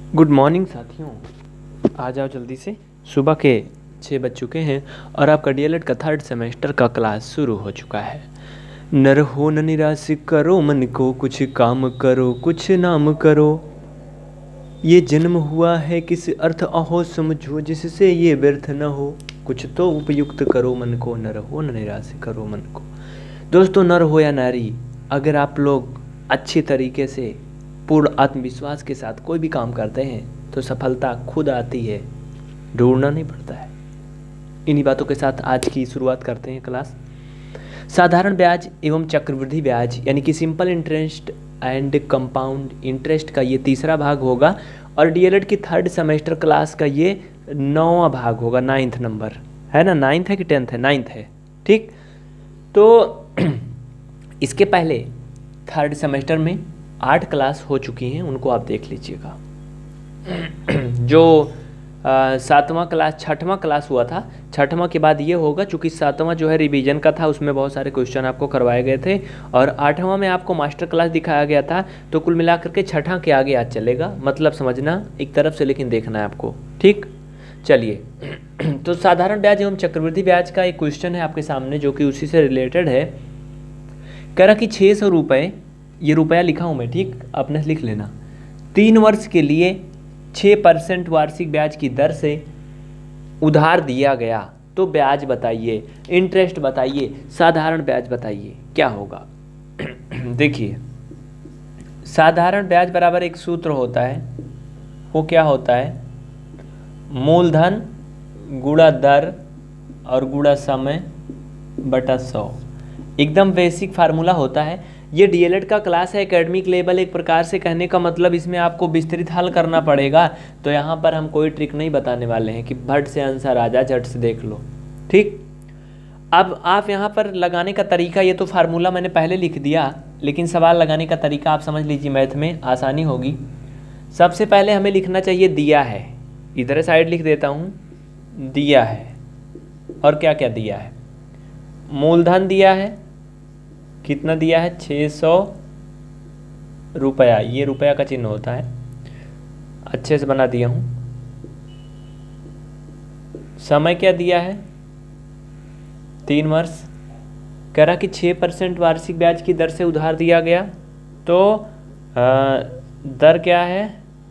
Good morning साथियों, आ जाओ जल्दी से। सुबह के 6 बज चुके हैं और आपका डीएलएड का 3rd सेमेस्टर का क्लास शुरू हो चुका है। नर हो न निराश करो मन को, कुछ काम करो कुछ नाम करो। ये जन्म हुआ है किस अर्थ अहो समझो, जिससे ये व्यर्थ न हो। कुछ तो उपयुक्त करो मन को, नर हो न निराश करो मन को। दोस्तों, नर हो या नारी, अगर आप लोग अच्छे तरीके से पूर्ण आत्मविश्वास के साथ कोई भी काम करते हैं तो सफलता खुद आती है, ढूंढना नहीं पड़ता है। इन्हीं बातों के साथ आज की शुरुआत करते हैं क्लास। साधारण ब्याज एवं चक्रवृद्धि ब्याज यानी कि simple interest and compound interest का ये तीसरा भाग होगा और डीएलएड की 3rd सेमेस्टर क्लास का ये 9वां भाग होगा। 9th नंबर है ना, 9th है कि 10th है? 9th है। ठीक, तो इसके पहले 3rd सेमेस्टर में 8 क्लास हो चुकी हैं, उनको आप देख लीजिएगा। जो 7वां क्लास 6वां क्लास हुआ था, 6वां के बाद ये होगा, चूँकि 7वां जो है रिवीजन का था, उसमें बहुत सारे क्वेश्चन आपको करवाए गए थे और 8वां में आपको मास्टर क्लास दिखाया गया था। तो कुल मिलाकर के 6ठा के आगे आज चलेगा, मतलब समझना एक तरफ से, लेकिन देखना है आपको। ठीक, चलिए। तो साधारण ब्याज एवं चक्रवृद्धि ब्याज का एक क्वेश्चन है आपके सामने जो कि उसी से रिलेटेड है। कह रहा कि 600 रुपये, ये रुपया लिखा हूँ मैं, ठीक, आपने लिख लेना। 3 वर्ष के लिए 6% वार्षिक ब्याज की दर से उधार दिया गया, तो ब्याज बताइए, इंटरेस्ट बताइए, साधारण ब्याज बताइए, क्या होगा। देखिए, साधारण ब्याज बराबर एक सूत्र होता है, वो क्या होता है? मूलधन गुणा दर और गुणा समय बटा 100। एकदम बेसिक फार्मूला होता है। ये डीएलएड का क्लास है, एकेडमिक लेवल, एक प्रकार से कहने का मतलब इसमें आपको विस्तृत हल करना पड़ेगा। तो यहाँ पर हम कोई ट्रिक नहीं बताने वाले हैं कि भट से आंसर आ जा, झट से देख लो। ठीक, अब आप यहाँ पर लगाने का तरीका, ये तो फार्मूला मैंने पहले लिख दिया, लेकिन सवाल लगाने का तरीका आप समझ लीजिए, मैथ में आसानी होगी। सबसे पहले हमें लिखना चाहिए दिया है, इधर साइड लिख देता हूँ, दिया है। और क्या क्या दिया है? मूलधन दिया है, कितना दिया है? 600 रुपया, ये रुपया का चिन्ह होता है, अच्छे से बना दिया हूँ। समय क्या दिया है? 3 वर्ष। कह रहा कि 6% वार्षिक ब्याज की दर से उधार दिया गया, तो दर क्या है?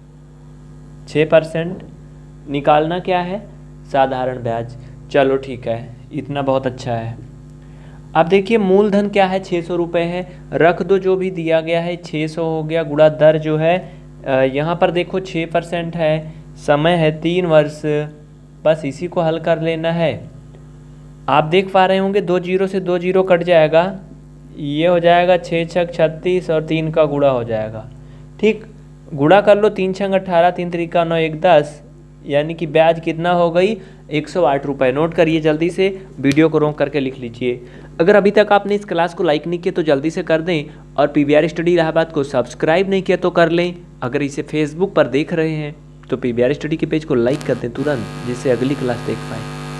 6%। निकालना क्या है? साधारण ब्याज। चलो ठीक है, इतना बहुत अच्छा है। अब देखिए, मूलधन क्या है? 600 रुपये है, रख दो जो भी दिया गया है, 600 हो गया, गुणा दर जो है यहाँ पर देखो 6% है, समय है 3 वर्ष, बस इसी को हल कर लेना है। आप देख पा रहे होंगे 2 जीरो से 2 जीरो कट जाएगा, ये हो जाएगा 6 छक 36 और 3 का गुणा हो जाएगा। ठीक, गुणा कर लो, 3 छंग 18, 3 त्रिका 9, 1 10, यानी कि ब्याज कितना हो गई? 108 रुपये। नोट करिए, जल्दी से वीडियो को रोक करके लिख लीजिए। अगर अभी तक आपने इस क्लास को लाइक नहीं किया तो जल्दी से कर दें, और पीवीआर स्टडी इलाहाबाद को सब्सक्राइब नहीं किया तो कर लें। अगर इसे फेसबुक पर देख रहे हैं तो पीवीआर स्टडी के पेज को लाइक कर दें तुरंत, जिससे अगली क्लास देख पाए।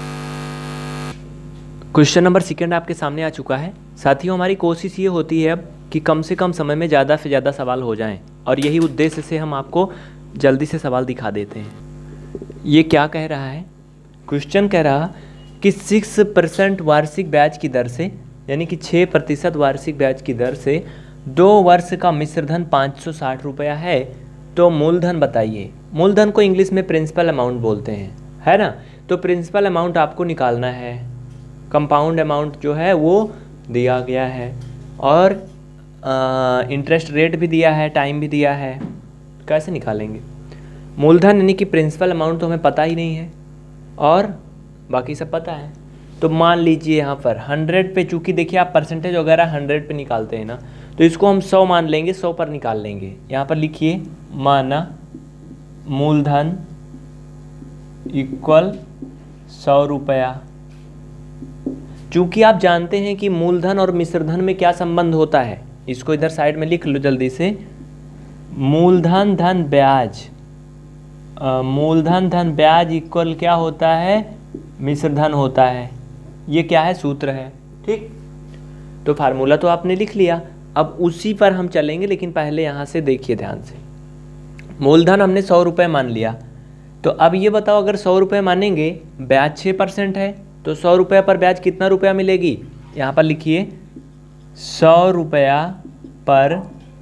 क्वेश्चन नंबर 2 आपके सामने आ चुका है। साथियों, हमारी कोशिश ये होती है अब कि कम से कम समय में ज़्यादा से ज़्यादा सवाल हो जाएं, और यही उद्देश्य से हम आपको जल्दी से सवाल दिखा देते हैं। ये क्या कह रहा है? क्वेश्चन कह रहा कि 6% वार्षिक ब्याज की दर से, यानी कि 6% वार्षिक ब्याज की दर से 2 वर्ष का मिश्रधन 560 रुपया है, तो मूलधन बताइए। मूलधन को इंग्लिश में प्रिंसिपल अमाउंट बोलते हैं, है ना? तो प्रिंसिपल अमाउंट आपको निकालना है, कंपाउंड अमाउंट जो है वो दिया गया है, और इंटरेस्ट रेट भी दिया है, टाइम भी दिया है। कैसे निकालेंगे? मूलधन यानी कि प्रिंसिपल अमाउंट तो हमें पता ही नहीं है, और बाकी सब पता है। तो मान लीजिए यहाँ पर 100 पे, चूँकि देखिए आप परसेंटेज वगैरह 100 पे निकालते हैं ना, तो इसको हम 100 मान लेंगे, 100 पर निकाल लेंगे। यहाँ पर लिखिए, माना मूलधन इक्वल 100 रुपया। चूँकि आप जानते हैं कि मूलधन और मिश्रधन में क्या संबंध होता है, इसको इधर साइड में लिख लो जल्दी से। मूलधन धन ब्याज, मूलधन धन ब्याज इक्वल क्या होता है? मिश्रधन होता है। ये क्या है? सूत्र है। ठीक, तो फार्मूला तो आपने लिख लिया, अब उसी पर हम चलेंगे, लेकिन पहले यहाँ से देखिए ध्यान से। मूलधन हमने 100 रुपये मान लिया। तो अब ये बताओ, अगर 100 रुपये मानेंगे, ब्याज 6% है, तो 100 रुपये पर ब्याज कितना रुपया मिलेगी? यहाँ पर लिखिए 100 रुपया पर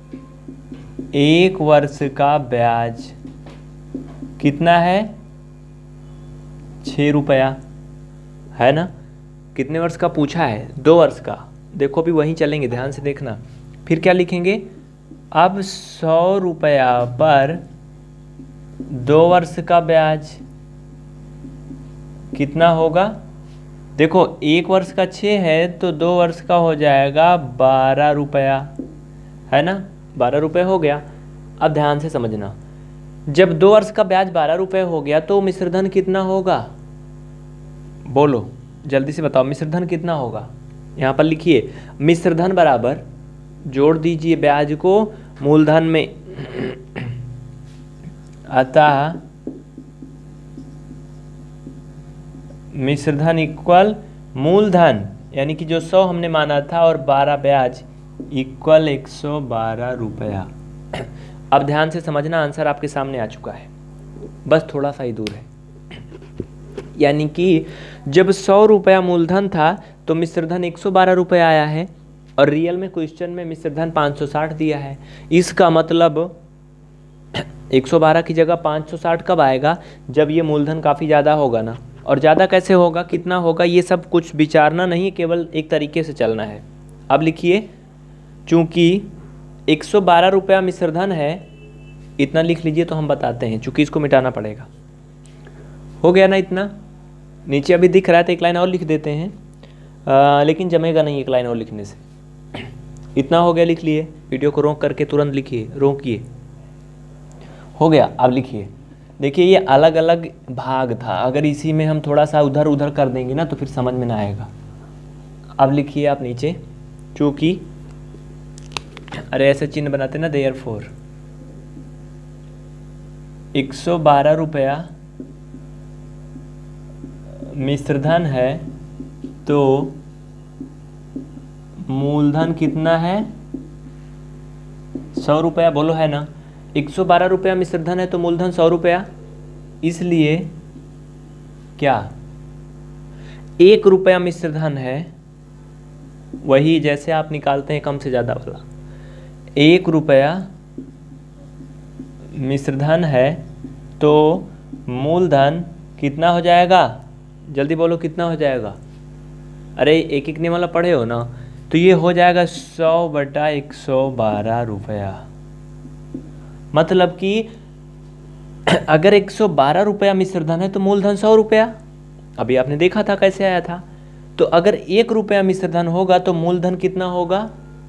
1 वर्ष का ब्याज कितना है? 6 रुपया, है ना। कितने वर्ष का पूछा है? 2 वर्ष का। देखो अभी वहीं चलेंगे, ध्यान से देखना। फिर क्या लिखेंगे? अब 100 रुपया पर 2 वर्ष का ब्याज कितना होगा? देखो 1 वर्ष का 6 है तो 2 वर्ष का हो जाएगा 12 रुपया, है ना। 12 रुपये हो गया। अब ध्यान से समझना, जब 2 वर्ष का ब्याज 12 रुपये हो गया तो मिश्रधन कितना होगा? बोलो जल्दी से बताओ, मिश्रधन कितना होगा? यहाँ पर लिखिए मिश्रधन बराबर, जोड़ दीजिए ब्याज को मूलधन में, अतः मिश्रधन इक्वल मूलधन, यानी कि जो 100 हमने माना था और 12 ब्याज इक्वल 112 रुपया। अब ध्यान से समझना, आंसर आपके सामने आ चुका है, बस थोड़ा सा ही दूर है। यानी कि जब 100 रुपया मूलधन था तो मिश्रधन 112 रुपये आया है, और रियल में क्वेश्चन में मिश्रधन 560 दिया है। इसका मतलब 112 की जगह 560 कब आएगा? जब ये मूलधन काफ़ी ज़्यादा होगा ना। और ज़्यादा कैसे होगा, कितना होगा, ये सब कुछ विचारना नहीं, केवल एक तरीके से चलना है। अब लिखिए, चूँकि 112 रुपया मिश्रधन है, इतना लिख लीजिए तो हम बताते हैं, चूँकि इसको मिटाना पड़ेगा। हो गया ना इतना? नीचे अभी दिख रहा है तो एक लाइन और लिख देते हैं, लेकिन जमेगा नहीं एक लाइन और लिखने से। इतना हो गया, लिख लिए। वीडियो को रोक करके तुरंत लिखिए, रोकिए। हो गया। अब लिखिए, देखिए ये अलग अलग भाग था, अगर इसी में हम थोड़ा सा उधर उधर कर देंगे ना तो फिर समझ में ना आएगा। अब लिखिए आप नीचे, चूँकि, अरे ऐसे चिन्ह बनाते ना, देयरफॉर 112 रुपया मिश्रधन है तो मूलधन कितना है? 100 रुपया, बोलो है ना। 112 रुपया मिश्रधन है तो मूलधन 100 रुपया, इसलिए क्या 1 रुपया मिश्रधन है, वही जैसे आप निकालते हैं कम से ज़्यादा वाला, 1 रुपया मिश्रधन है तो मूलधन कितना हो जाएगा? जल्दी बोलो कितना हो जाएगा? अरे एक एक नियम वाला पढ़े हो ना, तो ये हो जाएगा 100/112 रुपया। मतलब कि अगर 112 रुपया मिश्रधन है तो मूलधन 100 रुपया। अभी आपने देखा था कैसे आया था। तो अगर 1 रुपया मिश्रधन होगा तो मूलधन कितना होगा?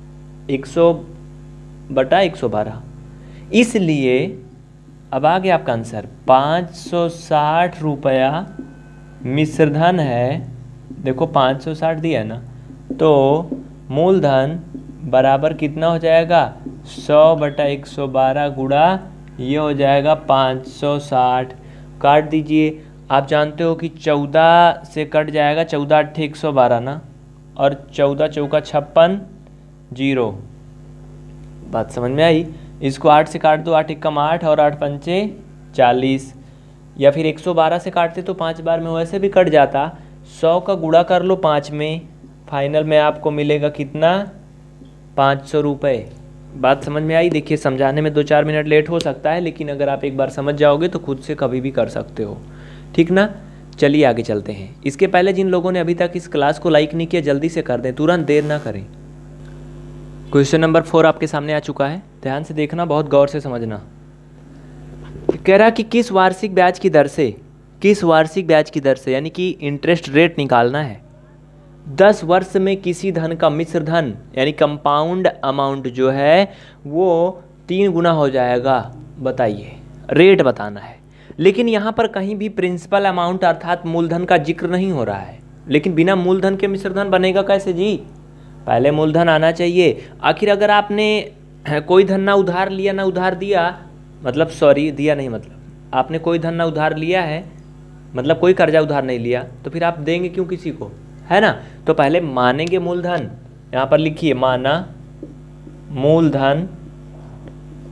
100/112। इसलिए अब आ गया आपका आंसर, 560 रुपया मिश्रधन है। देखो 560 दिया है ना, तो मूलधन बराबर कितना हो जाएगा? 100/112 गुणा ये हो जाएगा 560। काट दीजिए। आप जानते हो कि 14 से कट जाएगा, 14 8 112 ना, और 14 चौका 56 0। बात समझ में आई? इसको 8 से काट दो, 8 एकम 8 और 8 पंचे 40, या फिर 112 से काटते तो 5 बार में वैसे भी कट जाता। 100 का गुणा कर लो 5 में, फाइनल में आपको मिलेगा कितना? 500 रुपये। बात समझ में आई? देखिए समझाने में 2-4 मिनट लेट हो सकता है, लेकिन अगर आप एक बार समझ जाओगे तो खुद से कभी भी कर सकते हो, ठीक ना। चलिए आगे चलते हैं। इसके पहले जिन लोगों ने अभी तक इस क्लास को लाइक नहीं किया, जल्दी से कर दें, तुरंत देर ना करें। क्वेश्चन नंबर 4 आपके सामने आ चुका है, ध्यान से देखना, बहुत गौर से समझना। कह रहा कि किस वार्षिक ब्याज की दर से, किस वार्षिक ब्याज की दर से, यानी कि इंटरेस्ट रेट निकालना है, 10 वर्ष में किसी धन का मिश्रधन यानी कंपाउंड अमाउंट जो है वो 3 गुना हो जाएगा। बताइए, रेट बताना है। लेकिन यहाँ पर कहीं भी प्रिंसिपल अमाउंट अर्थात मूलधन का जिक्र नहीं हो रहा है। लेकिन बिना मूलधन के मिश्रधन बनेगा कैसे जी? पहले मूलधन आना चाहिए। आखिर अगर आपने कोई धन ना उधार लिया ना उधार दिया, मतलब सॉरी दिया नहीं, मतलब आपने कोई धन ना उधार लिया है, मतलब कोई कर्जा उधार नहीं लिया, तो फिर आप देंगे क्यों किसी को, है ना। तो पहले मानेंगे मूलधन, यहाँ पर लिखिए माना मूलधन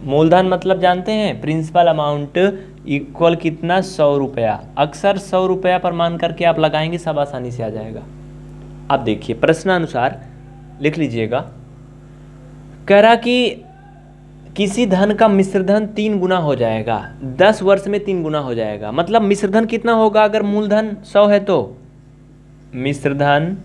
मूलधन मतलब जानते हैं प्रिंसिपल अमाउंट इक्वल कितना 100 रुपया। अक्सर 100 रुपया पर मान करके आप लगाएंगे, सब आसानी से आ जाएगा। अब देखिए प्रश्नानुसार लिख लीजिएगा। कह रहा कि किसी धन का मिश्र धन 3 गुना हो जाएगा, 10 वर्ष में 3 गुना हो जाएगा। मतलब मिश्र धन कितना होगा अगर मूलधन 100 है तो मिश्र धन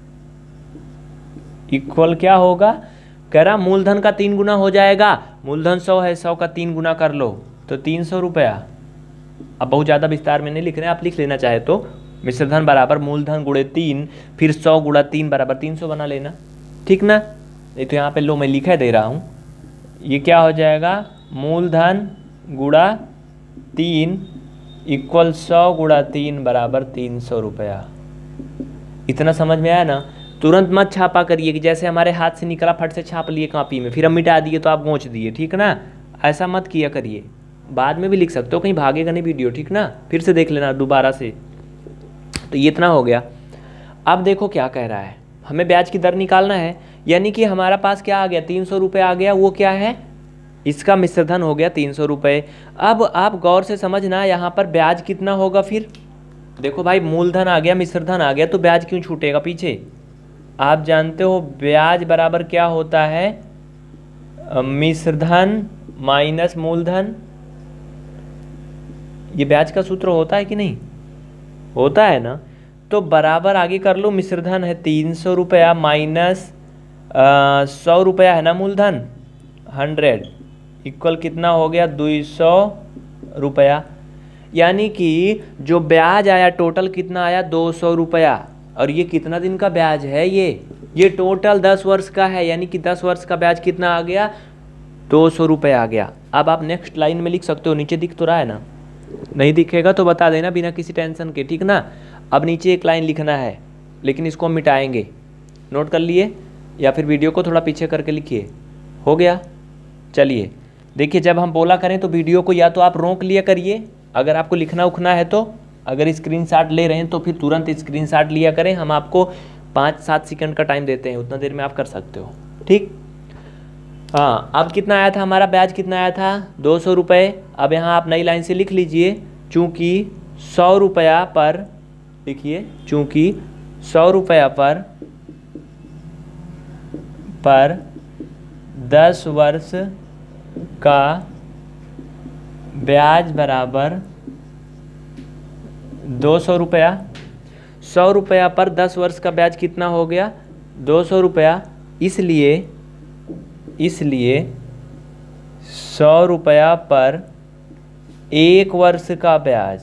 इक्वल क्या होगा, कह रहा मूलधन का 3 गुना हो जाएगा। मूलधन 100 है, 100 का 3 गुना कर लो तो 300 रुपया। अब बहुत ज़्यादा विस्तार में नहीं लिख रहे हैं, आप लिख लेना चाहे तो मिश्र धन बराबर मूलधन गुणे 3, फिर 100 गुणा 3 बराबर 300 बना लेना, ठीक ना। नहीं तो यहाँ पे लो मैं लिखा दे रहा हूँ, ये क्या हो जाएगा मूलधन गुणा 3 इक्वल 100 गुणा 3 बराबर 300 रुपया। इतना समझ में आया ना। तुरंत मत छापा करिए कि जैसे हमारे हाथ से निकला फट से छाप लिए कॉपी में, फिर हम मिटा दिए तो आप गोंच दिए, ठीक ना। ऐसा मत किया करिए, बाद में भी लिख सकते हो, कहीं भागेगा नहीं वीडियो, ठीक ना। फिर से देख लेना दोबारा से। तो ये इतना हो गया। अब देखो क्या कह रहा है, हमें ब्याज की दर निकालना है, यानी कि हमारा पास क्या आ गया 300 रुपये आ गया। वो क्या है, इसका मिश्रधन हो गया 300 रुपये। अब आप गौर से समझना यहाँ पर ब्याज कितना होगा। फिर देखो भाई मूलधन आ गया मिश्रधन आ गया तो ब्याज क्यों छूटेगा पीछे। आप जानते हो ब्याज बराबर क्या होता है, मिश्रधन माइनस मूलधन। ये ब्याज का सूत्र होता है कि नहीं, होता है ना। तो बराबर आगे कर लो, मिश्रधन है 300 रुपया माइनस 100 रुपया है ना मूलधन 100 इक्वल कितना हो गया 200 रुपया। यानी कि जो ब्याज आया टोटल कितना आया 200 रुपया। और ये कितना दिन का ब्याज है, ये टोटल 10 वर्ष का है, यानी कि 10 वर्ष का ब्याज कितना आ गया 200 रुपये आ गया। अब आप नेक्स्ट लाइन में लिख सकते हो, नीचे दिख तो रहा है ना, नहीं दिखेगा तो बता देना बिना किसी टेंशन के, ठीक ना। अब नीचे एक लाइन लिखना है, लेकिन इसको हम मिटाएंगे, नोट कर लिए या फिर वीडियो को थोड़ा पीछे करके लिखिए। हो गया, चलिए देखिए जब हम बोला करें तो वीडियो को या तो आप रोक लिया करिए, अगर आपको लिखना उखना है तो। अगर स्क्रीनशॉट ले रहे हैं तो फिर तुरंत स्क्रीनशॉट लिया करें, हम आपको 5-7 सेकंड का टाइम देते हैं, उतना देर में आप कर सकते हो, ठीक। हाँ, अब कितना आया था हमारा ब्याज, कितना आया था 200 रुपये। अब यहाँ आप नई लाइन से लिख लीजिए, चूँकि 100 रुपया पर, लिखिए चूँकि 100 रुपया पर 10 वर्ष का ब्याज बराबर 200 रुपया। 100 रुपया पर 10 वर्ष का ब्याज कितना हो गया 200 रुपया। इसलिए 100 रुपया पर 1 वर्ष का ब्याज,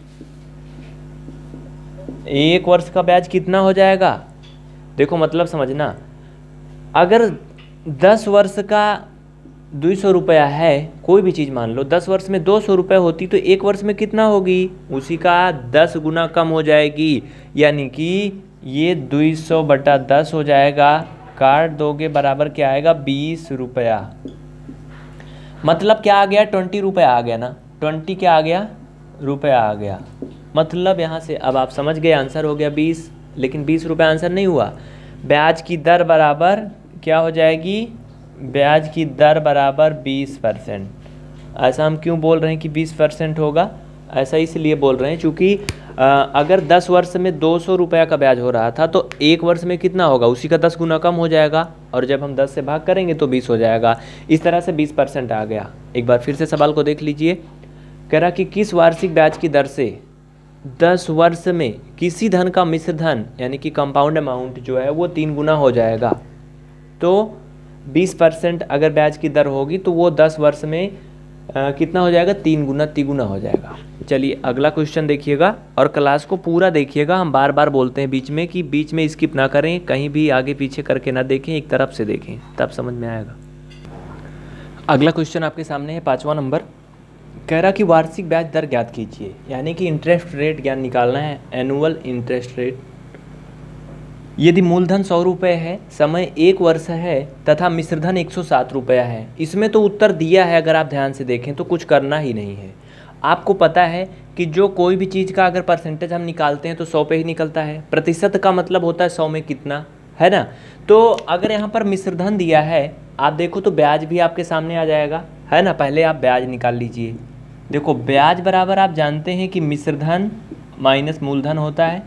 1 वर्ष का ब्याज कितना हो जाएगा। देखो मतलब समझना, अगर 10 वर्ष का 200 रुपया है, कोई भी चीज़ मान लो 10 वर्ष में 200 रुपये होती तो 1 वर्ष में कितना होगी, उसी का 10 गुना कम हो जाएगी। यानी कि ये 200/10 हो जाएगा, काट दोगे बराबर क्या आएगा 20 रुपया। मतलब क्या आ गया 20 रुपया आ गया ना, 20 क्या आ गया रुपया आ गया। मतलब यहाँ से अब आप समझ गए, आंसर हो गया 20। लेकिन 20 रुपये आंसर नहीं हुआ। ब्याज की दर बराबर क्या हो जाएगी, ब्याज की दर बराबर 20%। ऐसा हम क्यों बोल रहे हैं कि 20% होगा, ऐसा इसलिए बोल रहे हैं चूँकि अगर 10 वर्ष में 200 रुपया का ब्याज हो रहा था तो 1 वर्ष में कितना होगा, उसी का 10 गुना कम हो जाएगा, और जब हम 10 से भाग करेंगे तो 20 हो जाएगा। इस तरह से 20% आ गया। एक बार फिर से सवाल को देख लीजिए। कह रहा कि किस वार्षिक ब्याज की दर से 10 वर्ष में किसी धन का मिश्र धन यानी कि कंपाउंड अमाउंट जो है वो 3 गुना हो जाएगा। तो 20% अगर ब्याज की दर होगी तो वो 10 वर्ष में कितना हो जाएगा, 3 गुना हो जाएगा। चलिए अगला क्वेश्चन देखिएगा और क्लास को पूरा देखिएगा। हम बार बार बोलते हैं बीच में कि बीच में स्किप ना करें, कहीं भी आगे पीछे करके ना देखें, एक तरफ से देखें, तब समझ में आएगा। अगला क्वेश्चन आपके सामने है 5वां नंबर। कह रहा कि वार्षिक ब्याज दर ज्ञात कीजिए, यानी कि इंटरेस्ट रेट ज्ञान निकालना है, एनुअल इंटरेस्ट रेट। यदि मूलधन 100 रुपये है, समय 1 वर्ष है तथा मिश्रधन 107 रुपया है। इसमें तो उत्तर दिया है, अगर आप ध्यान से देखें तो कुछ करना ही नहीं है। आपको पता है कि जो कोई भी चीज़ का अगर परसेंटेज हम निकालते हैं तो 100 पे ही निकलता है। प्रतिशत का मतलब होता है 100 में कितना, है ना। तो अगर यहाँ पर मिश्रधन दिया है, आप देखो तो ब्याज भी आपके सामने आ जाएगा, है ना। पहले आप ब्याज निकाल लीजिए। देखो ब्याज बराबर आप जानते हैं कि मिश्रधन माइनस मूलधन होता है,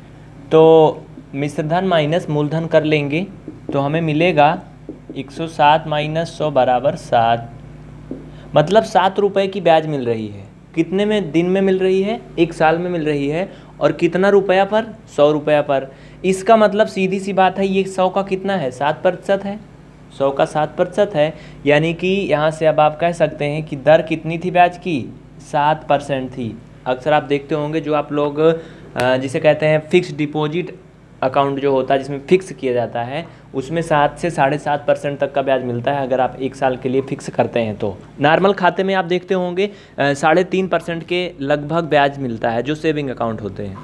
तो मिश्रधन माइनस मूलधन कर लेंगे तो हमें मिलेगा 107 माइनस 100 बराबर 7, मतलब 7 रुपये की ब्याज मिल रही है। कितने में दिन में मिल रही है? 1 साल में मिल रही है। और कितना रुपया पर? 100 रुपया पर। इसका मतलब सीधी सी बात है, ये 100 का कितना है? 7% है। 100 का 7% है, यानी कि यहाँ से अब आप कह सकते हैं कि दर कितनी थी ब्याज की? 7% थी। अक्सर आप देखते होंगे जो आप लोग जिसे कहते हैं फिक्स डिपॉजिट अकाउंट जो होता है, जिसमें फिक्स किया जाता है, उसमें 7 से 7.5% तक का ब्याज मिलता है अगर आप 1 साल के लिए फिक्स करते हैं। तो नॉर्मल खाते में आप देखते होंगे 3.5% के लगभग ब्याज मिलता है जो सेविंग अकाउंट होते हैं।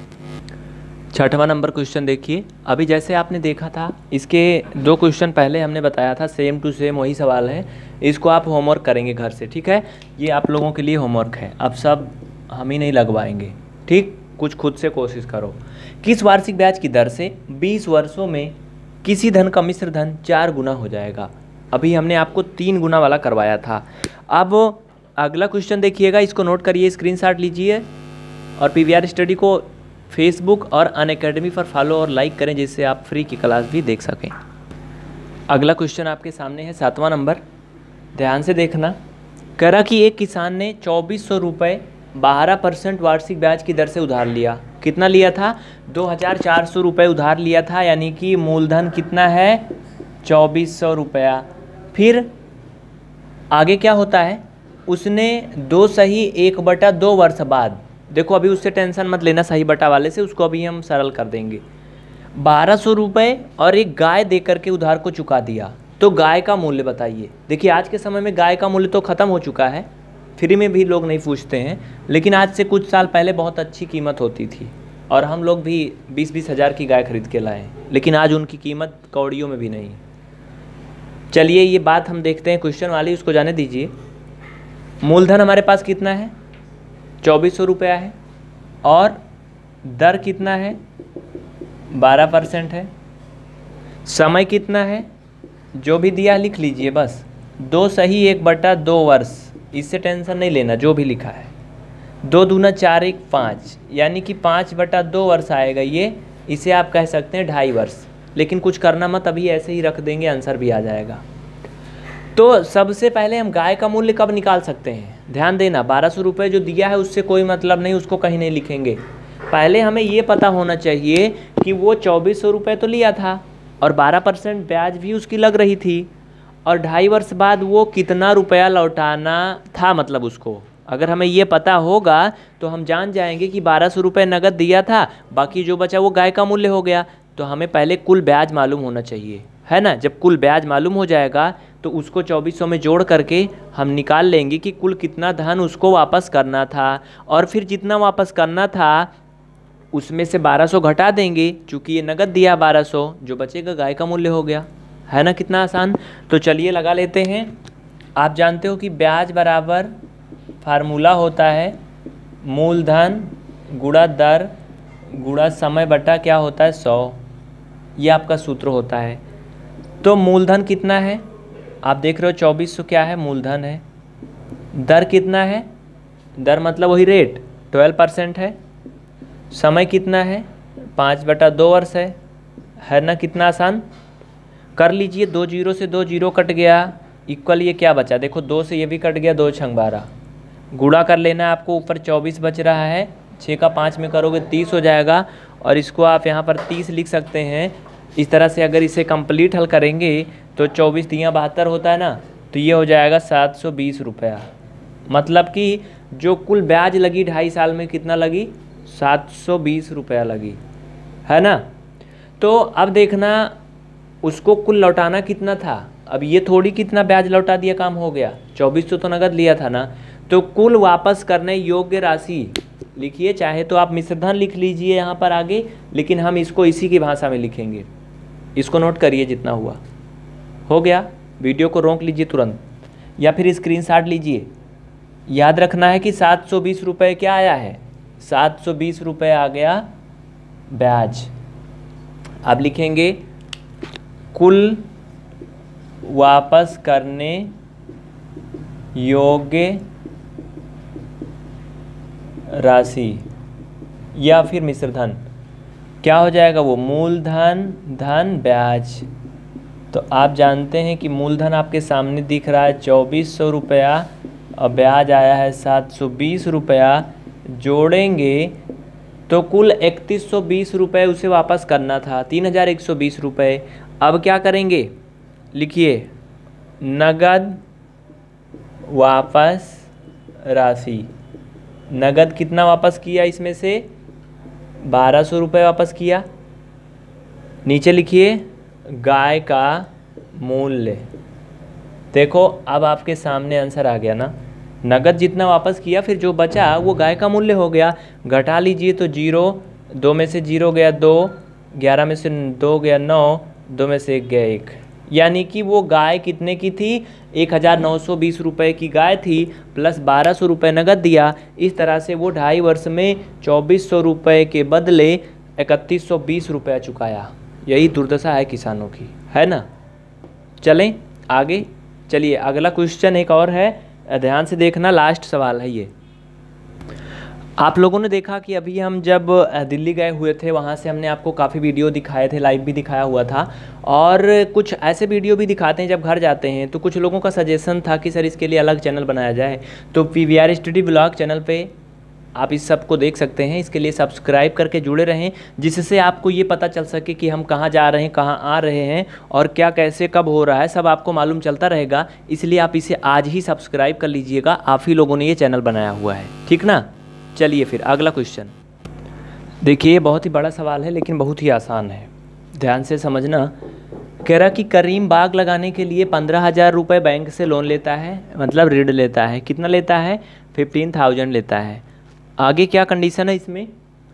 6वां नंबर क्वेश्चन देखिए। अभी जैसे आपने देखा था, इसके 2 क्वेश्चन पहले हमने बताया था, सेम टू सेम वही सवाल है। इसको आप होमवर्क करेंगे घर से, ठीक है। ये आप लोगों के लिए होमवर्क है, अब सब हम ही नहीं लगवाएंगे, ठीक। कुछ खुद से कोशिश करो। किस वार्षिक ब्याज की दर से 20 वर्षों में किसी धन का मिश्र धन 4 गुना हो जाएगा? अभी हमने आपको 3 गुना वाला करवाया था। अब अगला क्वेश्चन देखिएगा, इसको नोट करिए, स्क्रीनशॉट लीजिए और पीवीआर स्टडी को फेसबुक और अनअकैडमी पर फॉलो और लाइक करें, जिससे आप फ्री की क्लास भी देख सकें। अगला क्वेश्चन आपके सामने है 7वां नंबर, ध्यान से देखना। कह रहा कि एक किसान ने 2400 रुपये 12% वार्षिक ब्याज की दर से उधार लिया। कितना लिया था? 2400 रुपये उधार लिया था, यानी कि मूलधन कितना है? 2400 रुपया। फिर आगे क्या होता है? उसने 2 सही 1/2 वर्ष बाद, देखो अभी उससे टेंशन मत लेना सही बटा वाले से, उसको अभी हम सरल कर देंगे, 1200 रुपये और एक गाय दे करके उधार को चुका दिया। तो गाय का मूल्य बताइए। देखिए आज के समय में गाय का मूल्य तो ख़त्म हो चुका है, फ्री में भी लोग नहीं पूछते हैं, लेकिन आज से कुछ साल पहले बहुत अच्छी कीमत होती थी और हम लोग भी 20-20 हज़ार की गाय खरीद के लाए, लेकिन आज उनकी कीमत कौड़ियों में भी नहीं। चलिए ये बात हम देखते हैं क्वेश्चन वाली, उसको जाने दीजिए। मूलधन हमारे पास कितना है? 2400 रुपया है और दर कितना है? 12% है। समय कितना है? जो भी दिया लिख लीजिए बस, 2 सही 1/2 वर्ष, इससे टेंशन नहीं लेना, जो भी लिखा है। 2 दूना 4 1 5, यानी कि 5/2 वर्ष आएगा ये। इसे आप कह सकते हैं 2.5 वर्ष, लेकिन कुछ करना मत, अभी ऐसे ही रख देंगे, आंसर भी आ जाएगा। तो सबसे पहले हम गाय का मूल्य कब निकाल सकते हैं? ध्यान देना, 1200 रुपये जो दिया है उससे कोई मतलब नहीं, उसको कहीं नहीं लिखेंगे। पहले हमें ये पता होना चाहिए कि वो 2400 रुपये तो लिया था और 12% ब्याज भी उसकी लग रही थी, और 2.5 वर्ष बाद वो कितना रुपया लौटाना था, मतलब उसको अगर हमें ये पता होगा तो हम जान जाएंगे कि 1200 रुपये नगद दिया था, बाकी जो बचा वो गाय का मूल्य हो गया। तो हमें पहले कुल ब्याज मालूम होना चाहिए, है ना। जब कुल ब्याज मालूम हो जाएगा तो उसको 2400 में जोड़ करके हम निकाल लेंगे कि कुल कितना धन उसको वापस करना था, और फिर जितना वापस करना था उसमें से 1200 घटा देंगे, चूँकि ये नगद दिया 1200, जो बचेगा गाय का मूल्य हो गया, है ना। कितना आसान। तो चलिए लगा लेते हैं। आप जानते हो कि ब्याज बराबर फार्मूला होता है मूलधन गुणा दर गुणा समय बटा क्या होता है? 100। ये आपका सूत्र होता है। तो मूलधन कितना है? आप देख रहे हो 2400 क्या है? मूलधन है। दर कितना है? दर मतलब वही रेट 12% है। समय कितना है? 5/2 वर्ष है ना। कितना आसान। कर लीजिए, 2 जीरो से 2 जीरो कट गया, इक्वल ये क्या बचा? देखो 2 से ये भी कट गया, 2 छंग 12, गुणा कर लेना है आपको, ऊपर 24 बच रहा है, 6 का 5 में करोगे 30 हो जाएगा, और इसको आप यहाँ पर 30 लिख सकते हैं। इस तरह से अगर इसे कंप्लीट हल करेंगे तो 24 3 72 होता है ना, तो ये हो जाएगा 720 रुपया। मतलब कि जो कुल ब्याज लगी 2.5 साल में कितना लगी? 720 रुपया लगी, है ना। तो अब देखना उसको कुल लौटाना कितना था। अब ये थोड़ी कितना ब्याज लौटा दिया काम हो गया, 2400 तो नगद लिया था ना। तो कुल वापस करने योग्य राशि लिखिए, चाहे तो आप मिश्रधन लिख लीजिए यहाँ पर आगे, लेकिन हम इसको इसी की भाषा में लिखेंगे। इसको नोट करिए, जितना हुआ हो गया। वीडियो को रोक लीजिए तुरंत या फिर स्क्रीनशॉट लीजिए। याद रखना है कि 720 रुपये क्या आया है? 720 रुपये आ गया ब्याज। अब लिखेंगे कुल वापस करने योग्य राशि या फिर मिश्र धन, क्या हो जाएगा वो मूलधन धन ब्याज। तो आप जानते हैं कि मूलधन आपके सामने दिख रहा है 2400 रुपया और ब्याज आया है 720 रुपया, जोड़ेंगे तो कुल 3120 रुपये उसे वापस करना था, 3120 रुपये। अब क्या करेंगे, लिखिए नगद वापस राशि। नगद कितना वापस किया, इसमें से 1200 रुपये वापस किया। नीचे लिखिए गाय का मूल्य। देखो अब आपके सामने आंसर आ गया ना, नगद जितना वापस किया फिर जो बचा वो गाय का मूल्य हो गया। घटा लीजिए तो 0, 2 में से 0 गया 2, 11 में से 2 गया 9, 2 में से 1 गया 1, यानी कि वो गाय कितने की थी, 1920 रुपये की गाय थी, प्लस 1200 रुपये नगद दिया। इस तरह से वो 2.5 वर्ष में 2400 रुपये के बदले 3120 रुपया चुकाया। यही दुर्दशा है किसानों की, है ना। चलें आगे, चलिए अगला क्वेश्चन एक और है, ध्यान से देखना, लास्ट सवाल है ये। आप लोगों ने देखा कि अभी हम जब दिल्ली गए हुए थे, वहाँ से हमने आपको काफ़ी वीडियो दिखाए थे, लाइव भी दिखाया हुआ था, और कुछ ऐसे वीडियो भी दिखाते हैं जब घर जाते हैं। तो कुछ लोगों का सजेशन था कि सर इसके लिए अलग चैनल बनाया जाए, तो PVR स्टडी ब्लॉग चैनल पे आप इस सब को देख सकते हैं। इसके लिए सब्सक्राइब करके जुड़े रहें, जिससे आपको ये पता चल सके कि हम कहाँ जा रहे हैं, कहाँ आ रहे हैं, और क्या कैसे कब हो रहा है, सब आपको मालूम चलता रहेगा। इसलिए आप इसे आज ही सब्सक्राइब कर लीजिएगा, आप ही लोगों ने ये चैनल बनाया हुआ है, ठीक ना। चलिए फिर अगला क्वेश्चन देखिए, बहुत ही बड़ा सवाल है लेकिन बहुत ही आसान है, ध्यान से समझना। कह रहा कि करीम बाग लगाने के लिए 15,000 रुपये बैंक से लोन लेता है, मतलब ऋण लेता है। कितना लेता है, 15,000 लेता है। आगे क्या कंडीशन है इसमें,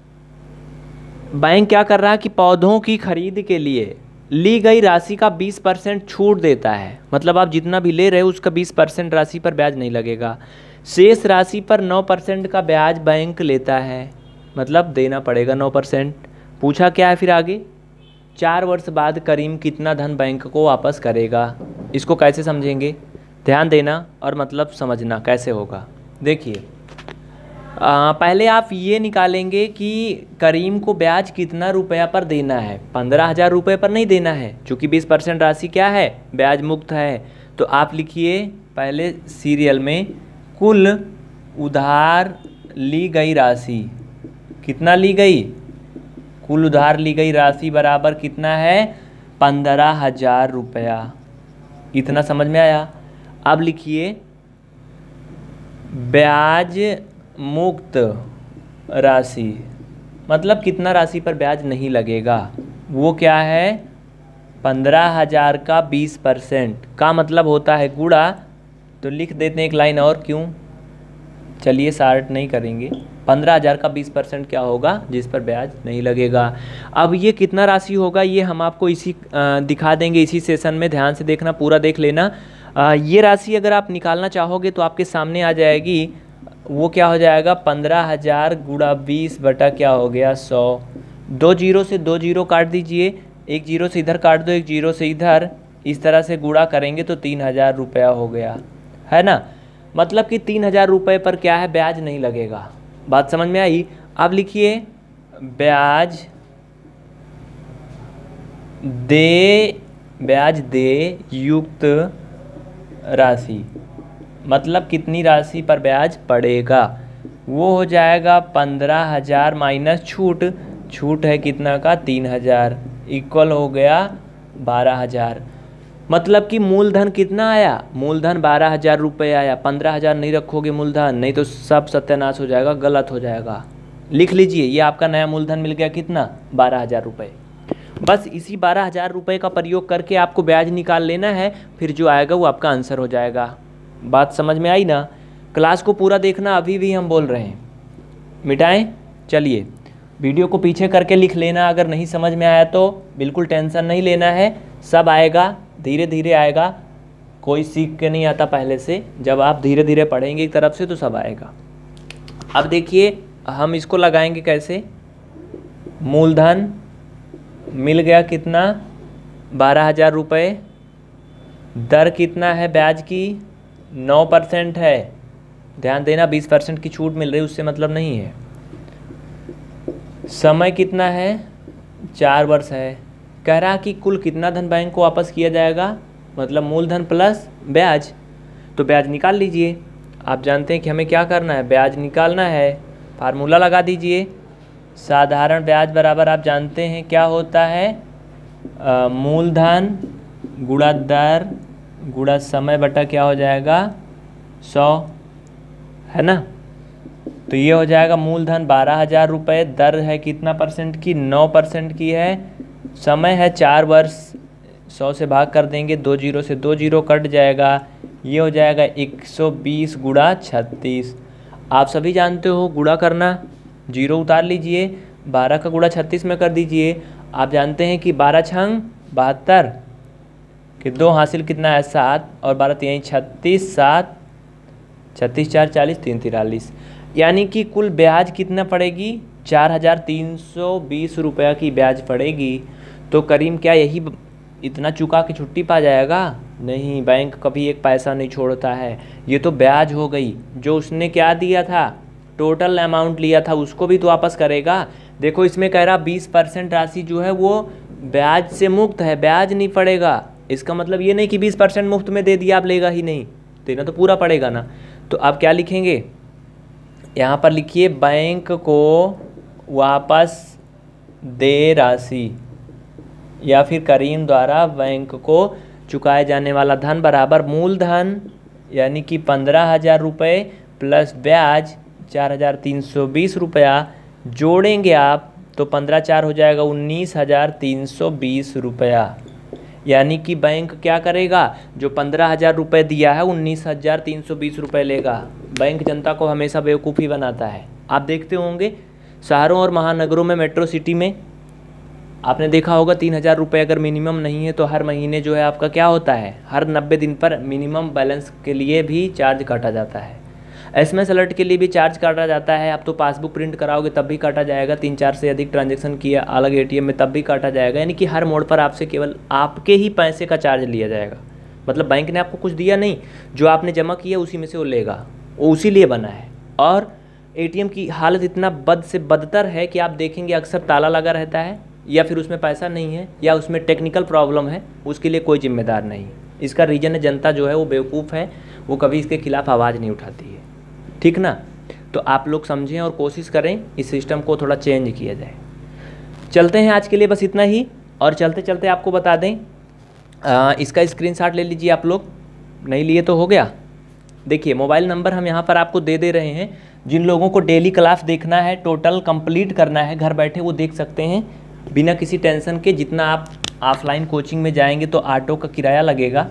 बैंक क्या कर रहा है कि पौधों की खरीद के लिए ली गई राशि का 20% छूट देता है, मतलब आप जितना भी ले रहे हो उसका 20% राशि पर ब्याज नहीं लगेगा। शेष राशि पर 9% का ब्याज बैंक लेता है, मतलब देना पड़ेगा 9%। पूछा क्या है फिर आगे, 4 वर्ष बाद करीम कितना धन बैंक को वापस करेगा। इसको कैसे समझेंगे, ध्यान देना और मतलब समझना कैसे होगा। देखिए पहले आप ये निकालेंगे कि करीम को ब्याज कितना रुपया पर देना है, 15,000 रुपये पर नहीं देना है, चूँकि 20% राशि क्या है, ब्याज मुक्त है। तो आप लिखिए पहले सीरियल में कुल उधार ली गई राशि, कितना ली गई, कुल उधार ली गई राशि बराबर कितना है, 15,000 रुपया। इतना समझ में आया। अब लिखिए ब्याज मुक्त राशि, मतलब कितना राशि पर ब्याज नहीं लगेगा, वो क्या है, 15,000 का 20% का मतलब होता है गुणा। तो लिख देते हैं एक लाइन और, क्यों, चलिए शार्ट नहीं करेंगे। 15,000 का 20% क्या होगा, जिस पर ब्याज नहीं लगेगा। अब ये कितना राशि होगा ये हम आपको इसी दिखा देंगे इसी सेशन में, ध्यान से देखना, पूरा देख लेना। ये राशि अगर आप निकालना चाहोगे तो आपके सामने आ जाएगी, वो क्या हो जाएगा, 15,000 गुणा 20 बटा क्या हो गया 100। 2 जीरो से 2 जीरो काट दीजिए, 1 जीरो से इधर काट दो, 1 जीरो से इधर, इस तरह से गुणा करेंगे तो 3,000 रुपया हो गया, है ना। मतलब कि 3,000 रुपये पर क्या है, ब्याज नहीं लगेगा। बात समझ में आई। अब लिखिए ब्याज दे युक्त राशि, मतलब कितनी राशि पर ब्याज पड़ेगा, वो हो जाएगा 15,000 माइनस छूट है कितना का, 3,000, इक्वल हो गया 12,000। मतलब कि मूलधन कितना आया, मूलधन 12,000 रुपये आया। 15,000 नहीं रखोगे मूलधन, नहीं तो सब सत्यानाश हो जाएगा, गलत हो जाएगा। लिख लीजिए ये आपका नया मूलधन मिल गया कितना, 12,000 रुपये। बस इसी 12,000 रुपये का प्रयोग करके आपको ब्याज निकाल लेना है, फिर जो आएगा वो आपका आंसर हो जाएगा। बात समझ में आई ना। क्लास को पूरा देखना, अभी भी हम बोल रहे हैं, मिटाएं। चलिए वीडियो को पीछे करके लिख लेना, अगर नहीं समझ में आया तो बिल्कुल टेंशन नहीं लेना है, सब आएगा, धीरे धीरे आएगा। कोई सीख के नहीं आता पहले से, जब आप धीरे धीरे पढ़ेंगे एक तरफ से तो सब आएगा। अब देखिए हम इसको लगाएंगे कैसे, मूलधन मिल गया कितना, 12,000 रुपये, दर कितना है ब्याज की 9% है। ध्यान देना, 20% की छूट मिल रही है, उससे मतलब नहीं है। समय कितना है? 4 वर्ष है। कह रहा कि कुल कितना धन बैंक को वापस किया जाएगा, मतलब मूलधन प्लस ब्याज। तो ब्याज निकाल लीजिए। आप जानते हैं कि हमें क्या करना है, ब्याज निकालना है। फार्मूला लगा दीजिए। साधारण ब्याज बराबर आप जानते हैं क्या होता है, मूलधन गुणा दर गुणा समय बटा क्या हो जाएगा, 100, है ना। तो ये हो जाएगा मूलधन 12,000 रुपये, दर है कितना परसेंट की, 9% की है, समय है 4 वर्ष, 100 से भाग कर देंगे, 2 जीरो से 2 जीरो कट जाएगा, ये हो जाएगा 120 गुणा 36। आप सभी जानते हो गुणा करना, जीरो उतार लीजिए, 12 का गुणा 36 में कर दीजिए। आप जानते हैं कि 12 छंग 72 कि 2 हासिल कितना है 7, और 12 3 36, 7 36 4 40 3 43, यानी कि कुल ब्याज कितना पड़ेगी, 4,320 रुपया की ब्याज पड़ेगी। तो करीम क्या यही इतना चुका के छुट्टी पा जाएगा? नहीं, बैंक कभी एक पैसा नहीं छोड़ता है। ये तो ब्याज हो गई, जो उसने क्या दिया था, टोटल अमाउंट लिया था उसको भी तो वापस करेगा। देखो इसमें कह रहा 20% राशि जो है वो ब्याज से मुक्त है, ब्याज नहीं पड़ेगा। इसका मतलब ये नहीं कि 20% मुफ्त में दे दिया आप लेगा ही नहीं, देना तो पूरा पड़ेगा ना। तो आप क्या लिखेंगे, यहाँ पर लिखिए बैंक को वापस दे राशि, या फिर करीम द्वारा बैंक को चुकाए जाने वाला धन बराबर मूलधन यानी कि 15,000 रुपये प्लस ब्याज 4,320 रुपया, जोड़ेंगे आप तो 15 4 हो जाएगा 19,320 रुपया। यानी कि बैंक क्या करेगा, जो 15,000 रुपये दिया है 19,320 रुपये लेगा। बैंक जनता को हमेशा बेवकूफ़ी बनाता है। आप देखते होंगे शहरों और महानगरों में, मेट्रो सिटी में आपने देखा होगा 3,000 रुपये अगर मिनिमम नहीं है तो हर महीने जो है आपका क्या होता है, हर 90 दिन पर मिनिमम बैलेंस के लिए भी चार्ज काटा जाता है, SMS अलर्ट के लिए भी चार्ज काटा जाता है। आप तो पासबुक प्रिंट कराओगे तब भी काटा जाएगा, 3-4 से अधिक ट्रांजैक्शन किया अलग ATM में तब भी काटा जाएगा। यानी कि हर मोड़ पर आपसे केवल आपके ही पैसे का चार्ज लिया जाएगा। मतलब बैंक ने आपको कुछ दिया नहीं, जो आपने जमा किया उसी में से वो लेगा, वो उसी लिए बना है। और ATM की हालत इतना बद से बदतर है कि आप देखेंगे अक्सर ताला लगा रहता है, या फिर उसमें पैसा नहीं है, या उसमें टेक्निकल प्रॉब्लम है, उसके लिए कोई जिम्मेदार नहीं। इसका रीज़न है जनता जो है वो बेवकूफ़ है, वो कभी इसके खिलाफ आवाज़ नहीं उठाती है, ठीक ना। तो आप लोग समझें और कोशिश करें इस सिस्टम को थोड़ा चेंज किया जाए। चलते हैं, आज के लिए बस इतना ही। और चलते चलते आपको बता दें, इसका स्क्रीनशॉट ले लीजिए आप लोग, नहीं लिए तो हो गया। देखिए मोबाइल नंबर हम यहाँ पर आपको दे रहे हैं, जिन लोगों को डेली क्लास देखना है, टोटल कंप्लीट करना है, घर बैठे वो देख सकते हैं बिना किसी टेंशन के। जितना आप ऑफलाइन कोचिंग में जाएंगे तो ऑटो का किराया लगेगा,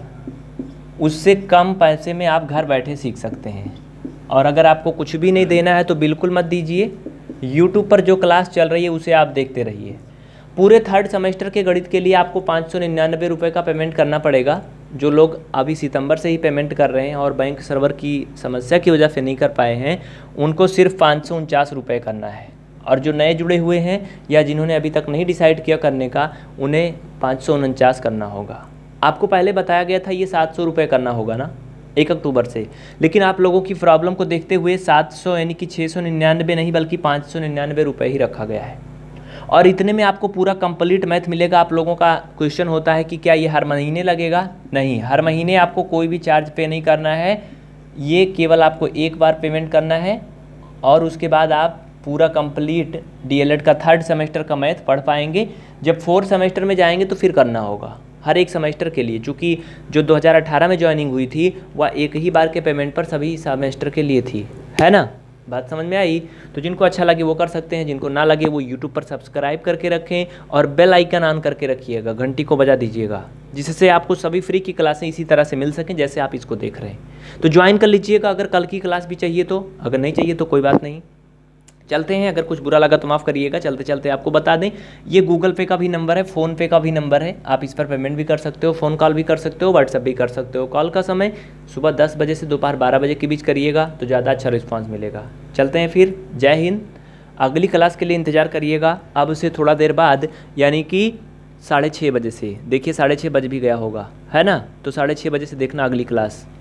उससे कम पैसे में आप घर बैठे सीख सकते हैं। और अगर आपको कुछ भी नहीं देना है तो बिल्कुल मत दीजिए, यूट्यूब पर जो क्लास चल रही है उसे आप देखते रहिए। पूरे 3rd सेमेस्टर के गणित के लिए आपको 599 रुपये का पेमेंट करना पड़ेगा। जो लोग अभी सितंबर से ही पेमेंट कर रहे हैं और बैंक सर्वर की समस्या की वजह से नहीं कर पाए हैं, उनको सिर्फ 549 रुपये करना है। और जो नए जुड़े हुए हैं या जिन्होंने अभी तक नहीं डिसाइड किया करने का, उन्हें 549 करना होगा। आपको पहले बताया गया था ये 700 रुपये करना होगा ना 1 अक्टूबर से, लेकिन आप लोगों की प्रॉब्लम को देखते हुए 700 यानी कि 699 नहीं बल्कि 599 रुपये ही रखा गया है। और इतने में आपको पूरा कंप्लीट मैथ मिलेगा। आप लोगों का क्वेश्चन होता है कि क्या ये हर महीने लगेगा? नहीं, हर महीने आपको कोई भी चार्ज पे नहीं करना है, ये केवल आपको एक बार पेमेंट करना है और उसके बाद आप पूरा कंप्लीट DLED का 3rd सेमेस्टर का मैथ पढ़ पाएंगे। जब 4th सेमेस्टर में जाएंगे तो फिर करना होगा हर एक सेमेस्टर के लिए, चूँकि जो 2018 में ज्वाइनिंग हुई थी वह एक ही बार के पेमेंट पर सभी सेमेस्टर के लिए थी, है ना। बात समझ में आई? तो जिनको अच्छा लगे वो कर सकते हैं, जिनको ना लगे वो यूट्यूब पर सब्सक्राइब करके रखें और बेल आइकन ऑन करके रखिएगा, घंटी को बजा दीजिएगा, जिससे आपको सभी फ्री की क्लासें इसी तरह से मिल सकें जैसे आप इसको देख रहे हैं। तो ज्वाइन कर लीजिएगा अगर कल की क्लास भी चाहिए तो, अगर नहीं चाहिए तो कोई बात नहीं। चलते हैं, अगर कुछ बुरा लगा तो माफ़ करिएगा। चलते चलते आपको बता दें, ये गूगल पे का भी नंबर है, फ़ोन पे का भी नंबर है, आप इस पर पेमेंट भी कर सकते हो, फ़ोन कॉल भी कर सकते हो, व्हाट्सएप भी कर सकते हो। कॉल का समय सुबह 10 बजे से दोपहर 12 बजे के बीच करिएगा तो ज़्यादा अच्छा रिस्पांस मिलेगा। चलते हैं फिर, जय हिंद। अगली क्लास के लिए इंतज़ार करिएगा अब से थोड़ा देर बाद, यानी कि 6:30 बजे से। देखिए 6:30 बज भी गया होगा, है ना, तो 6:30 बजे से देखना अगली क्लास।